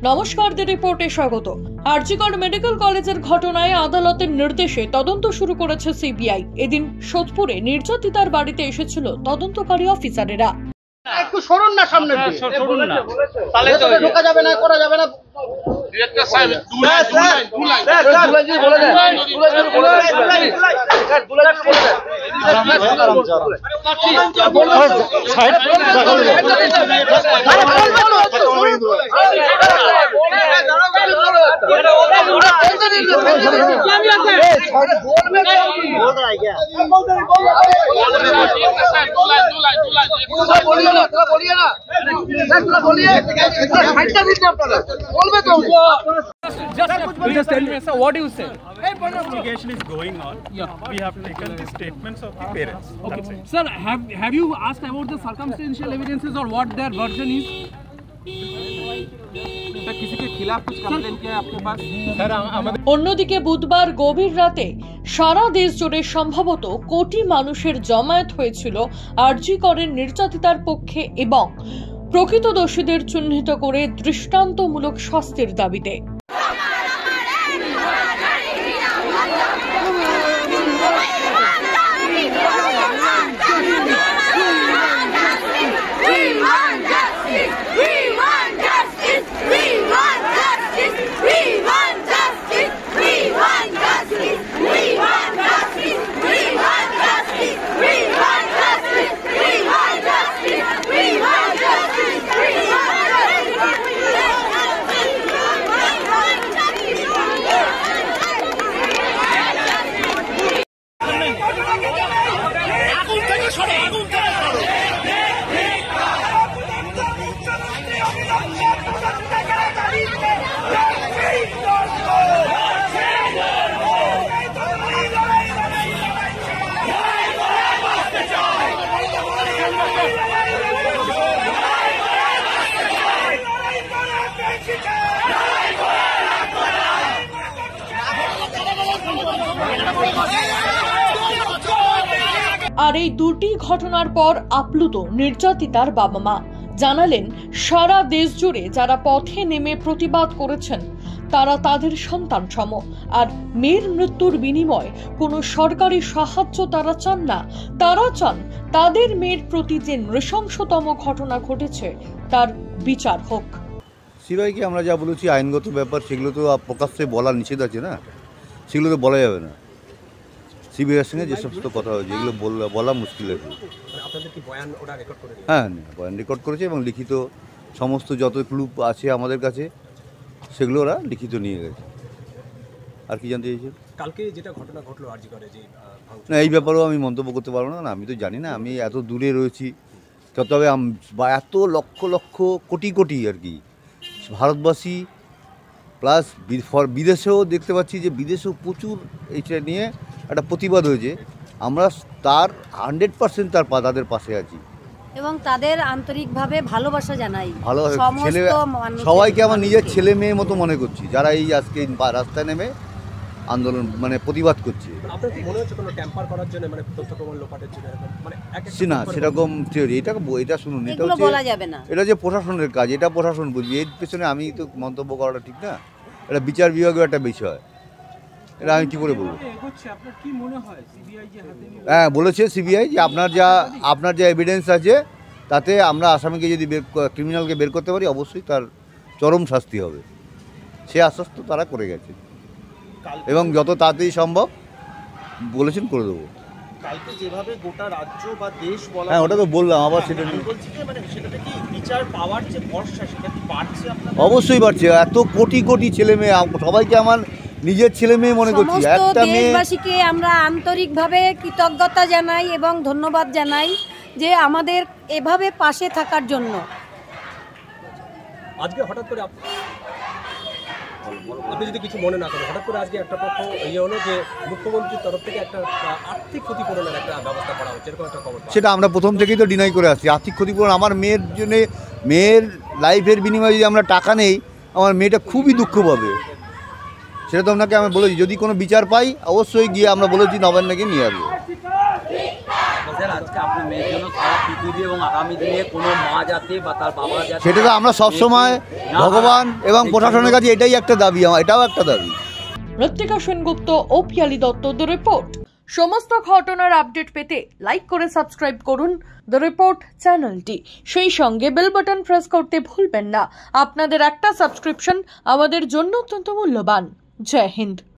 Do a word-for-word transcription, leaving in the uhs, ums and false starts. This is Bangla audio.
নমস্কার, দি রিপোর্টে স্বাগত। আরজিকর মেডিকেল কলেজের ঘটনায় আদালতের নির্দেশে তদন্ত শুরু করেছে সিবিআই। এদিন সোদপুরে নির্যাতিতার বাড়িতে এসেছিল তদন্তকারী অফিসারেরা। একটু সরুন না সামনে দিয়ে, সরুন না, তাহলে তো ঢোকা যাবে না, করা যাবে না। ডিরেক্টর সাহেব দুলাই দুলাই দুলাই দুলাই জি বলে দেন, দুলাই জি বলে দেন, দুলাই জি বলে দেন। সাহেব Just tell me, sir, what do you say? Investigation is going on. Yeah. We have taken the statements of the parents. Okay. Sir, have have you asked about the circumstantial evidences or what their version is? किसी के खिलाफ कुछ कंप्लेंट किया है आपके पास? অন্যদিকে বুধবার গভীর রাতে সারা দেশ জুড়ে সম্ভবত কোটি মানুষের জমায়েত হয়েছিল আরজিকরের নির্যাতিতার পক্ষে এবং প্রকৃত দোষীদের চিহ্নিত করে দৃষ্টান্তমূলক শাস্তির দাবিতে। আর এই দুটি ঘটনার পর আপ্লুত নির্যাতিতার বাবা মা জানালেন, সারা দেশ জুড়ে যারা পথে নেমে প্রতিবাদ করেছেন তারা তাদের সন্তান সম, আর মেয়ের মৃত্যুর বিনিময়ে কোনো সরকারি সাহায্য তারা চান না। তারা চান তাদের মেয়ের প্রতি যে নৃশংসতম ঘটনা ঘটেছে তার বিচার হোক। সিবিআইকে আমরা যা বলেছি আইনগত ব্যাপার, সেগুলো তো প্রকাশ্যে বলার নিষেধ আছে না, সেগুলো তো বলা যাবে না। সিবিআইয়ের সঙ্গে যে সমস্ত কথা হয়েছে এগুলো বলা মুশকিল আছে। হ্যাঁ, বয়ান রেকর্ড করেছে এবং লিখিত সমস্ত যত ক্লু আছে আমাদের কাছে সেগুলো ওরা লিখিত নিয়ে গেছে। আর কি জানতে চাইছেন? কালকে যেটা ঘটনা ঘটলো আরজিকরে, যে না, এই ব্যাপারেও আমি মন্তব্য করতে পারবো না, আমি তো জানি না, আমি এত দূরে রয়েছি। তবে এত লক্ষ লক্ষ কোটি কোটি আর কি ভারতবাসী প্লাস বিদেশেও দেখতে পাচ্ছি যে বিদেশেও প্রচুর এইটা নিয়ে একটা প্রতিবাদ হয়েছে। আমরা তার হান্ড্রেড পার্সেন্ট তার তাদের পাশে আছি এবং তাদের আন্তরিকভাবে ভালোবাসা জানাই। ভালো ছেলে সবাইকে আমার নিজের ছেলে মেয়ের মতো মনে করছি, যারা এই আজকে রাস্তায় নেমে আন্দোলন মানে প্রতিবাদ করছে। না, সেরকম থিওরি এটা এটা শুনুন, এটা হচ্ছে এটা যে প্রশাসনের কাজ, এটা প্রশাসন বুঝবে। এর পেছনে আমি তো মন্তব্য করাটা ঠিক না, এটা বিচার বিভাগের একটা বিষয়, এটা আমি কী করে বলবো? হ্যাঁ, বলেছে সিবিআই যে আপনার যা আপনার যা এভিডেন্স আছে তাতে আমরা আসামিকে যদি বের ক্রিমিনালকে বের করতে পারি অবশ্যই তার চরম শাস্তি হবে, সে আশ্বাস তো তারা করে গেছে এবং যত তাড়াতাড়ি সম্ভব বলেছেন করে দেবো। কালকে যেভাবে গোটা রাজ্য বা দেশ বলা, হ্যাঁ ওটা তো বললাম, আবার সেটা বলছি যে মানে সেটাতে কি বিচার পাওয়ার যে ভরসা সেটা কি বাড়ছে? অবশ্যই বাড়ছে। এত কোটি কোটি ছেলে মেয়ে, সবাইকে আমার নিজের ছেলে মেয়ে মনে করছি। একটা দেশবাসীকে আমরা আন্তরিকভাবে কৃতজ্ঞতা জানাই এবং ধন্যবাদ জানাই যে আমাদের এভাবে পাশে থাকার জন্য। আজকে হঠাৎ করে আপনি যদি কিছু মনে না করেন, হঠাৎ করে আজকে একটা পক্ষ ইয়ে হলো যে মুখ্যমন্ত্রীর তরফ থেকে একটা আর্থিক ক্ষতিপূরণের একটা ব্যবস্থা করা হচ্ছে, এরকম একটা খবর। সেটা আমরা প্রথম থেকেই তো ডিনাই করে আসছি। আর্থিক ক্ষতিপূরণ আমার মেয়ের জন্য, মেয়ের লাইফের বিনিময়ে যদি আমরা টাকা নেই, আমার মেয়েটা খুবই দুঃখ পাবে। সেটা তো আপনাকে আমি বলেছি, যদি কোনো বিচার পাই অবশ্যই গিয়ে আমরা বলেছি নবান্নকে নিয়ে আসবো। আজকে আপনার মেয়ের জন্য পৃথিবী এবং আগামী দিনে কোনো মা যাতে বা তার বাবা যাতে সেটা তো আমরা সবসময় ভগবান এবং প্রশাসনের কাছে এটাই একটা দাবি, আমার এটাও একটা দাবি। মৃত্তিকা সেনগুপ্ত ও পিয়ালি দত্ত, দ্য রিপোর্ট। সমস্ত ঘটনার আপডেট পেতে লাইক করে সাবস্ক্রাইব করুন দ্য রিপোর্ট চ্যানেলটি। সেই সঙ্গে বেল বাটন প্রেস করতে ভুলবেন না। আপনাদের একটা সাবস্ক্রিপশন আমাদের জন্য অত্যন্ত মূল্যবান। জয় হিন্দ।